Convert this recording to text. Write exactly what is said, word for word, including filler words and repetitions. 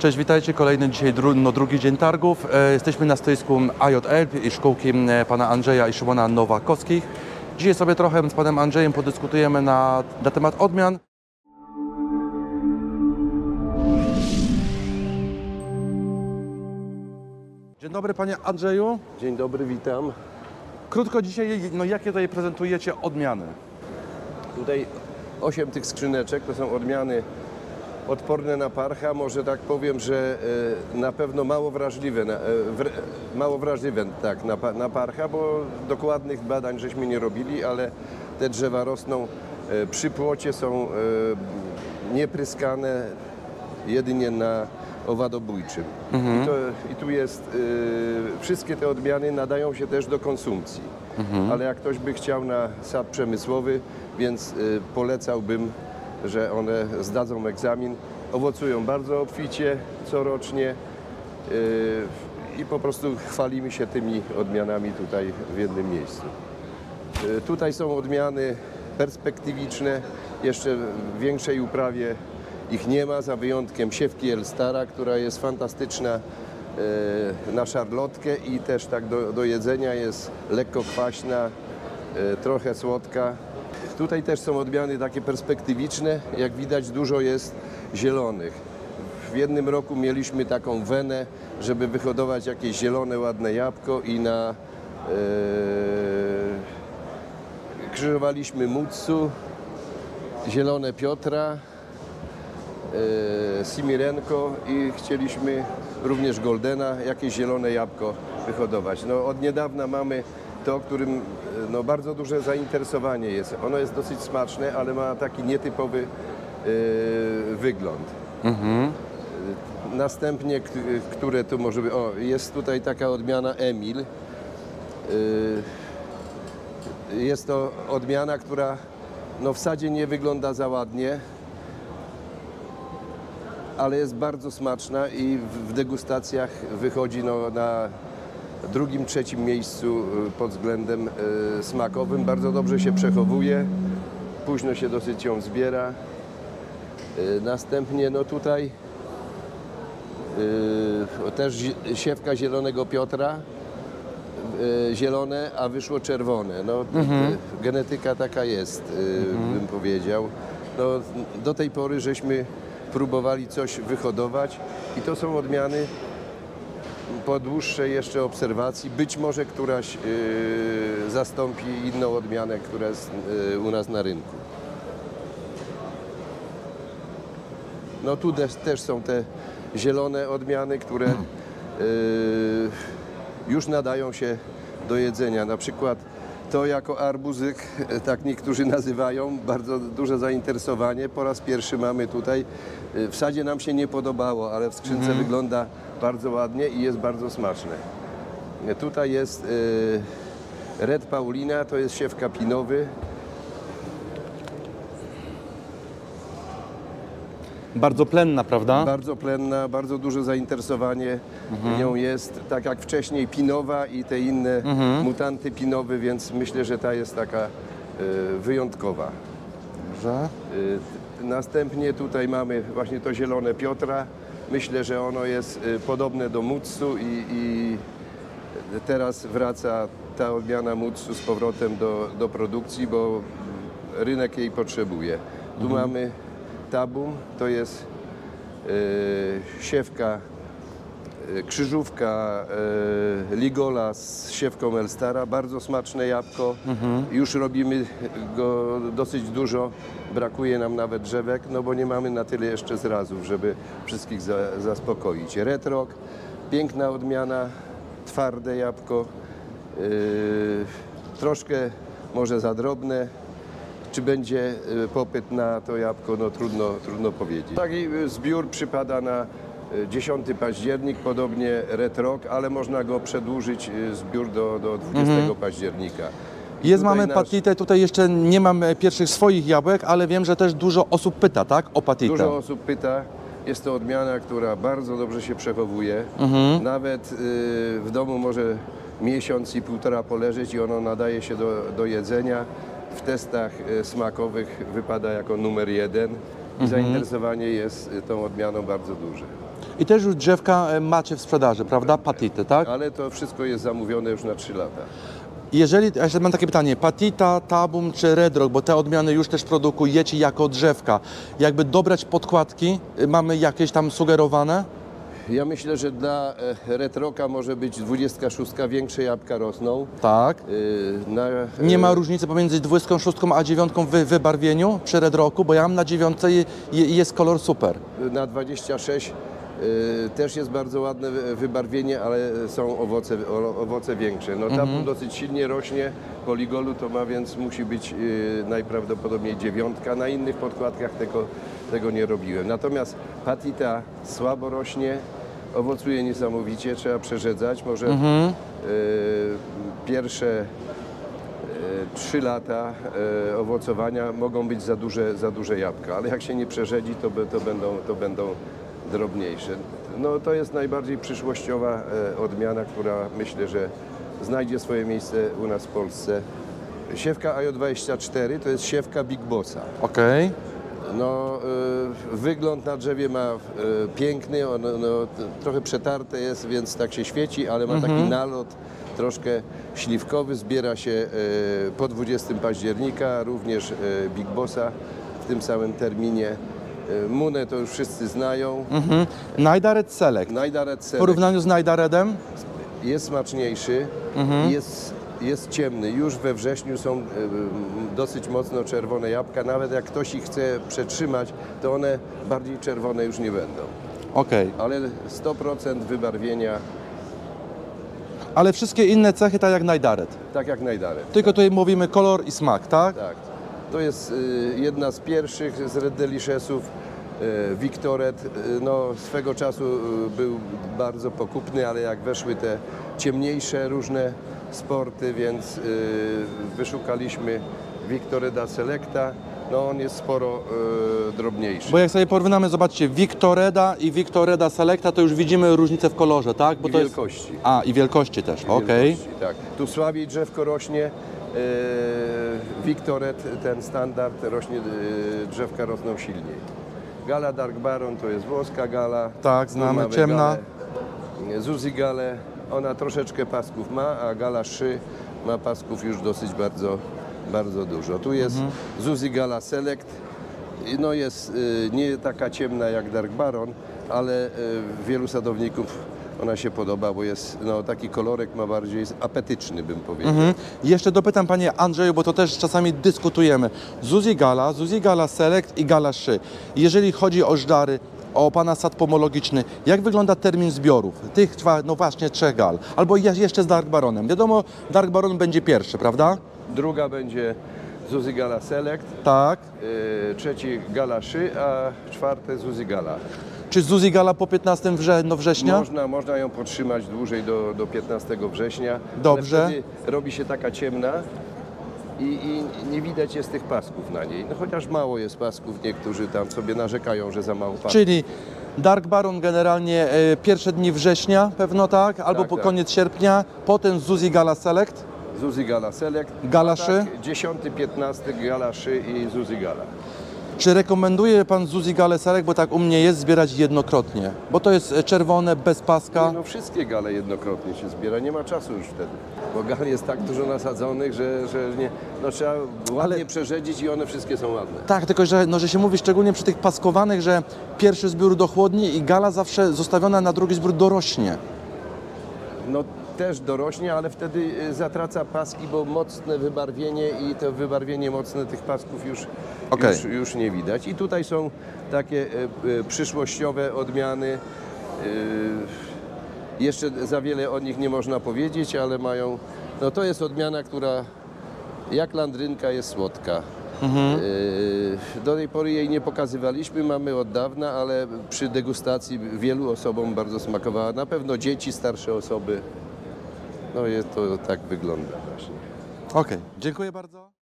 Cześć, witajcie. Kolejny dzisiaj dru, no, drugi dzień targów. E, jesteśmy na stoisku A J L i szkółki e, pana Andrzeja i Szymona Nowakowskich. Dzisiaj sobie trochę z panem Andrzejem podyskutujemy na, na temat odmian. Dzień dobry panie Andrzeju. Dzień dobry, witam. Krótko dzisiaj, no jakie tutaj prezentujecie odmiany? Tutaj osiem tych skrzyneczek to są odmiany odporne na parcha. Może tak powiem, że e, na pewno mało wrażliwe, na, e, wr, mało wrażliwe tak, na, na parcha, bo dokładnych badań żeśmy nie robili, ale te drzewa rosną e, przy płocie, są e, niepryskane jedynie na owadobójczym. Mhm. I, to, I tu jest, e, wszystkie te odmiany nadają się też do konsumpcji, mhm. ale jak ktoś by chciał na sad przemysłowy, więc e, polecałbym, że one zdadzą egzamin, owocują bardzo obficie corocznie yy, i po prostu chwalimy się tymi odmianami tutaj w jednym miejscu. Yy, tutaj są odmiany perspektywiczne, jeszcze w większej uprawie ich nie ma, za wyjątkiem siewki Elstara, która jest fantastyczna yy, na szarlotkę i też tak do, do jedzenia, jest lekko kwaśna, yy, trochę słodka. Tutaj też są odmiany takie perspektywiczne, jak widać dużo jest zielonych. W jednym roku mieliśmy taką wenę, żeby wyhodować jakieś zielone, ładne jabłko i na yy, krzyżowaliśmy Mutsu, zielone Piotra, yy, Simirenko i chcieliśmy również Goldena, jakieś zielone jabłko wyhodować. No, od niedawna mamy to, którym no, bardzo duże zainteresowanie jest. Ono jest dosyć smaczne, ale ma taki nietypowy yy, wygląd. Mhm. Następnie, które tu może być, o, jest tutaj taka odmiana Emil. Yy, jest to odmiana, która no, w sadzie nie wygląda za ładnie, ale jest bardzo smaczna i w, w degustacjach wychodzi no, na drugim, trzecim miejscu pod względem y, smakowym. Bardzo dobrze się przechowuje, późno się dosyć ją zbiera. Y, następnie no tutaj y, też siewka zielonego Piotra, y, zielone, a wyszło czerwone. No, mhm. y, genetyka taka jest, y, mhm. bym powiedział. No, do tej pory żeśmy próbowali coś wyhodować i to są odmiany po dłuższej jeszcze obserwacji, być może któraś yy, zastąpi inną odmianę, która jest yy, u nas na rynku. No tu też, też są te zielone odmiany, które yy, już nadają się do jedzenia. Na przykład to jako arbuzyk, tak niektórzy nazywają, bardzo duże zainteresowanie. Po raz pierwszy mamy tutaj. W sadzie nam się nie podobało, ale w skrzynce mhm. wygląda bardzo ładnie i jest bardzo smaczne. Tutaj jest y, Red Paulina, to jest siewka pinowy. Bardzo plenna, prawda? Bardzo plenna, bardzo duże zainteresowanie mhm. nią jest, tak jak wcześniej pinowa i te inne mhm. mutanty pinowy, więc myślę, że ta jest taka y, wyjątkowa. Dobrze. Y, następnie tutaj mamy właśnie to zielone Piotra. Myślę, że ono jest y, podobne do Mutsu i, i teraz wraca ta odmiana Mutsu z powrotem do, do produkcji, bo rynek jej potrzebuje. Tu mhm. mamy Tabum, to jest y, siewka, y, krzyżówka y, Ligola z siewką Elstara, bardzo smaczne jabłko. Mhm. Już robimy go dosyć dużo, brakuje nam nawet drzewek, no bo nie mamy na tyle jeszcze zrazów, żeby wszystkich za, zaspokoić. Red Rock, piękna odmiana, twarde jabłko, y, troszkę może za drobne. Czy będzie popyt na to jabłko, no trudno, trudno powiedzieć. Taki zbiór przypada na dziesiąty październik, podobnie Red Rock, ale można go przedłużyć, zbiór do, do dwudziestego mhm. października. Jest, mamy nasz... patitę, tutaj jeszcze nie mam pierwszych swoich jabłek, ale wiem, że też dużo osób pyta, tak, o patitę. Dużo osób pyta. Jest to odmiana, która bardzo dobrze się przechowuje. Mhm. Nawet y, w domu może miesiąc i półtora poleżeć i ono nadaje się do, do jedzenia. W testach smakowych wypada jako numer jeden i mhm. zainteresowanie jest tą odmianą bardzo duże. I też już drzewka e, macie w sprzedaży, prawda? Patity, tak? Ale to wszystko jest zamówione już na trzy lata. Jeżeli, ja jeszcze mam takie pytanie, Patita, Tabum czy Red Rock, bo te odmiany już też produkujecie jako drzewka. Jakby dobrać podkładki, y, mamy jakieś tam sugerowane? Ja myślę, że dla e, Red Rocka może być dwudziestka szóstka, większe jabłka rosną. Tak. Y, Na, e, Nie ma różnicy pomiędzy dwudziestką szóstką a dziewiątką w wybarwieniu przy Red Rocku, bo ja mam na dziewiątce i i jest kolor super. Na dwadzieścia sześć y, też jest bardzo ładne wy- wybarwienie, ale są owoce, o, owoce większe. No Tabum dosyć silnie rośnie, poligolu to ma, więc musi być y, najprawdopodobniej dziewiątka. Na innych podkładkach tego, tego nie robiłem. Natomiast Patita słabo rośnie, owocuje niesamowicie, trzeba przerzedzać. Może y, pierwsze trzy lata e, owocowania mogą być za duże, za duże jabłka, ale jak się nie przerzedzi, to, be- to, będą, to będą drobniejsze. No, to jest najbardziej przyszłościowa e, odmiana, która myślę, że znajdzie swoje miejsce u nas w Polsce. Siewka A J dwadzieścia cztery to jest siewka Big Bossa. Okej. No, e, wygląd na drzewie ma e, piękny, on, no, t- trochę przetarte jest, więc tak się świeci, ale ma taki nalot troszkę śliwkowy. Zbiera się e, po dwudziestego października, również e, Big Bossa w tym samym terminie. E, Munę to już wszyscy znają. Mhm. Najdared Select. Najdared W Select porównaniu z Najdaredem? jest smaczniejszy, jest, jest ciemny. Już we wrześniu są e, dosyć mocno czerwone jabłka. Nawet jak ktoś ich chce przetrzymać, to one bardziej czerwone już nie będą. Okej. Ale sto procent wybarwienia, Ale wszystkie inne cechy tak jak Najdared. tak jak Najdared. Tylko tutaj mówimy kolor i smak, tak? Tak. To jest y, jedna z pierwszych z Red Deliciousów. Y, Victoret, y, no swego czasu y, był bardzo pokupny, ale jak weszły te ciemniejsze różne sporty, więc y, wyszukaliśmy Victoreda Selecta. No on jest sporo y, drobniejszy. Bo jak sobie porównamy, zobaczcie, Victoreda i Victoreda Selecta, to już widzimy różnicę w kolorze, tak? Bo I to jest... wielkości. A, i wielkości też, okej. Wielkości, tak. Tu słabiej drzewko rośnie. Yy, Victoret, ten standard, rośnie, yy, drzewka rosną silniej. Gala Dark Baron to jest włoska gala. Tak, Tu znamy, mamy ciemna. Galę, Zuzi Galę, ona troszeczkę pasków ma, a Gala Szy ma pasków już dosyć bardzo, bardzo dużo. Tu jest Mhm. Zuzi Gala Select. I No jest y, nie taka ciemna jak Dark Baron, ale y, wielu sadowników ona się podoba, bo jest no, taki kolorek ma bardziej apetyczny, bym powiedział. Mhm. Jeszcze dopytam Panie Andrzeju, bo to też czasami dyskutujemy. Zuzi Gala, Zuzi Gala Select i Gala Szy. Jeżeli chodzi o żdary, o Pana sad pomologiczny, jak wygląda termin zbiorów tych, dwa- no właśnie, trzech gal? Albo je- jeszcze z Dark Baronem. Wiadomo, Dark Baron będzie pierwszy, prawda? Druga będzie Zuzi Gala Select, Tak. y, trzeci Gala Szy, a czwarte Zuzi Gala. Czy Zuzi Gala po piętnastego wrze- no września? Można, można ją podtrzymać dłużej do, do piętnastego września. Dobrze. Ale wtedy robi się taka ciemna i, i nie widać jest tych pasków na niej. No, chociaż mało jest pasków, niektórzy tam sobie narzekają, że za mało pasków. Czyli Dark Baron generalnie e, pierwsze dni września, pewno tak, albo Tak, po tak. koniec sierpnia, potem Zuzi Gala Select, Zuzi Gala Select. Gala a Szy? tak, dziesiąty, piętnasty Gala Szy i Zuzi Gala. Czy rekomenduje Pan Zuzi Gale Select, bo tak u mnie jest, zbierać jednokrotnie? Bo to jest e, czerwone, bez paska. Nie, no wszystkie gale jednokrotnie się zbiera, nie ma czasu już wtedy. Bo gal jest tak dużo nasadzonych, że, że nie, no trzeba ładnie Ale- przerzedzić i one wszystkie są ładne. Tak, tylko że, no, że się mówi szczególnie przy tych paskowanych, że pierwszy zbiór dochłodni i gala zawsze zostawiona na drugi zbiór dorośnie. No też dorośnie, ale wtedy y, zatraca paski, bo mocne wybarwienie i to wybarwienie mocne tych pasków już, Okej. już, już nie widać. I tutaj są takie y, y, przyszłościowe odmiany. Y, jeszcze za wiele o nich nie można powiedzieć, ale mają, no to jest odmiana, która jak landrynka jest słodka. Y, Do tej pory jej nie pokazywaliśmy, mamy od dawna, ale przy degustacji wielu osobom bardzo smakowała. Na pewno dzieci, starsze osoby. No jest to tak wygląda właśnie. Okej, dziękuję bardzo.